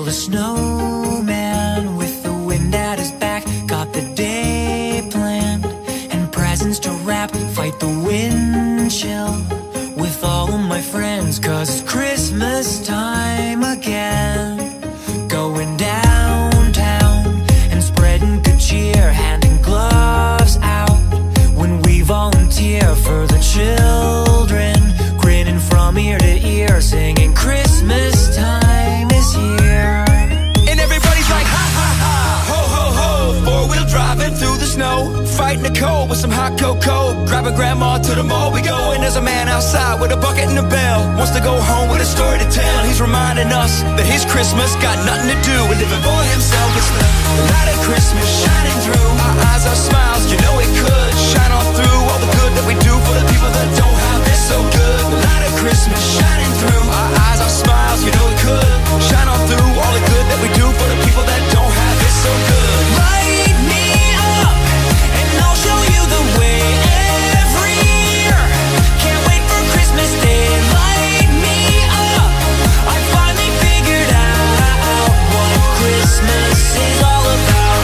build a snowman with the wind at his back. Got the day planned and presents to wrap. Fight the wind chill with all of my friends, 'cause it's Christmas time again. Going downtown and spreading good cheer, handing gloves out when we volunteer for the children, grinning from ear to ear, singing Christmas time is here. And everybody's like ha ha ha, ho ho ho. Four-wheel driving through the snow, fighting the cold with some hot cocoa. Grabbing grandma to the mall we go, and there's a man outside with a bucket and a bell. Wants to go home with a story to tell. He's reminding us that his Christmas got nothing to do with living for himself. It's the light of Christmas shining through our eyes, our smiles, you know it could shine on through all the good that we do for the people that don't have it so good. The light of Christmas shining through our eyes, our smiles, you know it could shine on through all the good that we do for the people that don't have it so good. Light me up and I'll show you the way every year. Can't wait for Christmas Day. Light me up, I finally figured out what Christmas is all about.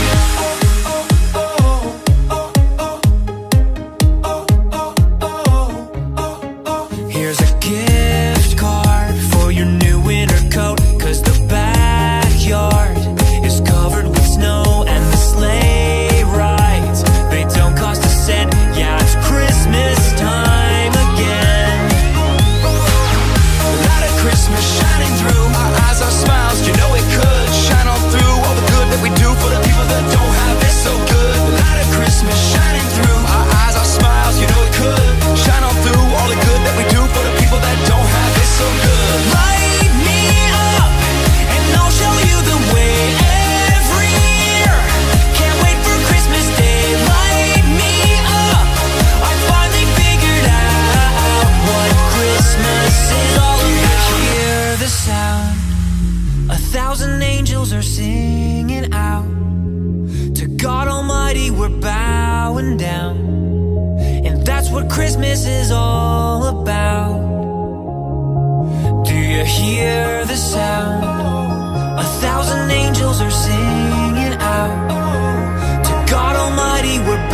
Here's a gift card for your new winter coat, 'cause the backyard is covered with snow and the sleigh rides, they don't cost a cent. Yeah, it's Christmas time again. The light of Christmas shining through our eyes, our smiles, you know it could shine on through all the good that we do for the people that don't have it so good. The light of Christmas shining through our eyes, our smiles, you know it could shine on through all the good that we do for the people that don't have it so good. Light me up and I'll show you the way every year. Can't wait for Christmas Day. Light me up, I finally figured out what Christmas is all about. Hear the sound, 1,000 angels are singing out. To God Almighty we're bowing down, and that's what Christmas is all about. Do you hear the sound? 1,000 angels are singing out. To God Almighty we're